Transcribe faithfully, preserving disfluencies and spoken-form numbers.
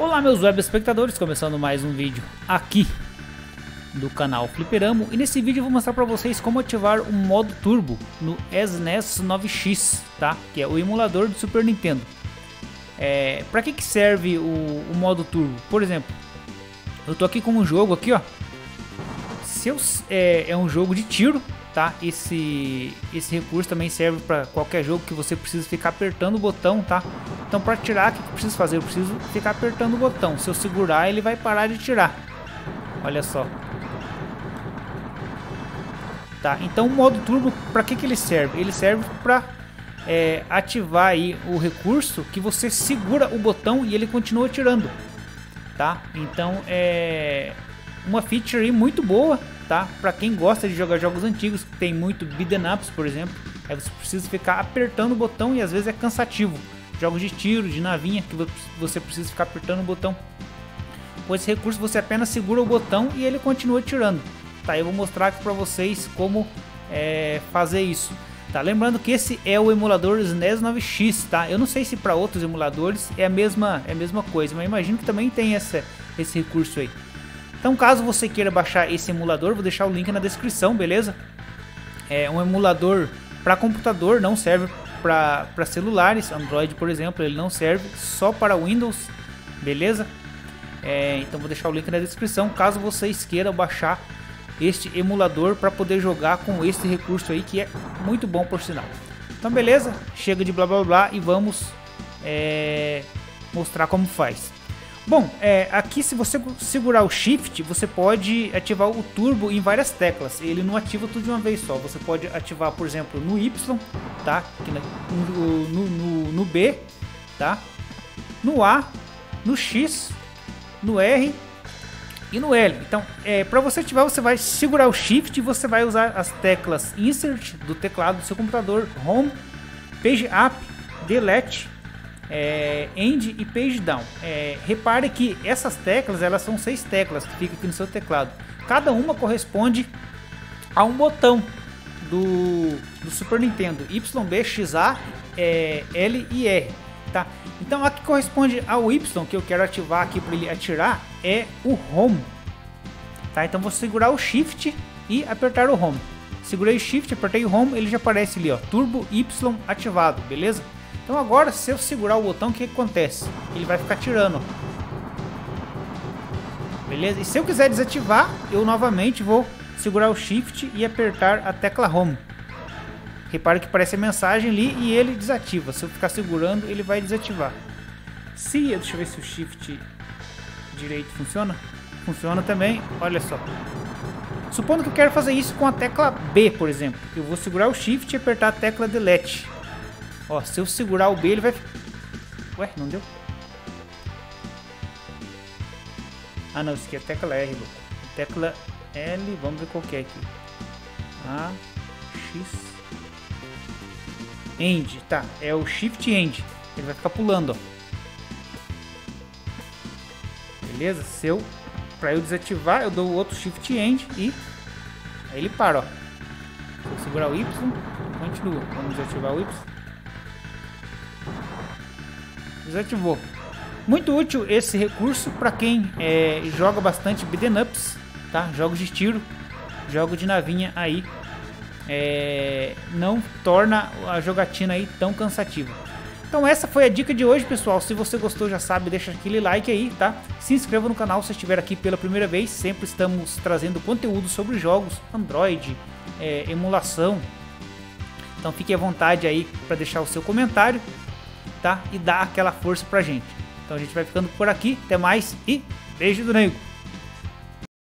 Olá meus web espectadores, começando mais um vídeo aqui do canal Fliperamo. E nesse vídeo eu vou mostrar para vocês como ativar o modo turbo no S N E S nove X, tá? Que é o emulador do Super Nintendo. É, para que que serve o, o modo turbo? Por exemplo, eu tô aqui com um jogo aqui, ó. Se eu, é, é um jogo de tiro, tá? Esse, esse recurso também serve para qualquer jogo que você precisa ficar apertando o botão, tá? Então para tirar, o que eu preciso fazer? Eu preciso ficar apertando o botão. Se eu segurar, ele vai parar de tirar. Olha só. Tá, então o modo turbo, para que que ele serve? Ele serve para é, ativar aí o recurso que você segura o botão e ele continua tirando, tá? Então é uma feature aí muito boa, tá? Para quem gosta de jogar jogos antigos, que tem muito beat'em ups, por exemplo, aí você precisa ficar apertando o botão e às vezes é cansativo. Jogos de tiro, de navinha, que você precisa ficar apertando o botão. Com esse recurso você apenas segura o botão e ele continua tirando. Tá, eu vou mostrar aqui para vocês como é, fazer isso. Tá, lembrando que esse é o emulador S N E S nove X, tá? Eu não sei se para outros emuladores é a mesma, é a mesma coisa, mas imagino que também tem essa, esse recurso aí. Então, caso você queira baixar esse emulador, vou deixar o link na descrição, beleza? É um emulador para computador, não serve para celulares, Android por exemplo, ele não serve, só para Windows, beleza? É, então vou deixar o link na descrição, caso vocês queiram baixar este emulador para poder jogar com esse recurso aí, que é muito bom por sinal. Então beleza, chega de blá blá blá e vamos é, mostrar como faz. Bom, é, aqui se você segurar o Shift, você pode ativar o turbo em várias teclas. Ele não ativa tudo de uma vez só. Você pode ativar, por exemplo, no Y, tá? Aqui no, no, no, no B, tá? No A, no X, no R e no L. Então, é, para você ativar, você vai segurar o Shift e você vai usar as teclas Insert do teclado do seu computador, Home, Page Up, Delete, É, End e Page Down. É, repare que essas teclas, elas são seis teclas que ficam aqui no seu teclado. Cada uma corresponde a um botão do, do Super Nintendo: Y, B, X, A, é, L e R. Tá? Então a que corresponde ao Y, que eu quero ativar aqui para ele atirar, é o Home. Tá? Então vou segurar o Shift e apertar o Home. Segurei o Shift, apertei o Home, ele já aparece ali, ó, Turbo Y ativado, beleza? Então agora, se eu segurar o botão, o que, que acontece? Ele vai ficar tirando, ó. Beleza? E se eu quiser desativar, eu novamente vou segurar o Shift e apertar a tecla Home. Repare que aparece a mensagem ali e ele desativa. Se eu ficar segurando, ele vai desativar. Se, deixa eu ver se o Shift direito funciona. Funciona também, olha só. Supondo que eu quero fazer isso com a tecla B, por exemplo. Eu vou segurar o Shift e apertar a tecla Delete. Ó, se eu segurar o B, ele vai... Ué, não deu? Ah, não, isso aqui é a tecla R, louco. Tecla L, vamos ver qual que é aqui. A, X... End, tá, é o Shift End. Ele vai ficar pulando, ó. Beleza? Se eu... Pra eu desativar, eu dou o outro Shift End e... Aí ele para, ó. Se eu segurar o Y, continua. Vamos desativar o Y. Desativou. Muito útil esse recurso para quem é, joga bastante beat'em ups, tá? Jogos de tiro, jogo de navinha aí, é, não torna a jogatina aí tão cansativa. Então essa foi a dica de hoje, pessoal. Se você gostou, já sabe, deixa aquele like aí, tá? Se inscreva no canal se estiver aqui pela primeira vez. Sempre estamos trazendo conteúdo sobre jogos, Android, é, emulação. Então fique à vontade aí para deixar o seu comentário, tá? E dar aquela força pra gente. Então a gente vai ficando por aqui. Até mais e beijo do nego!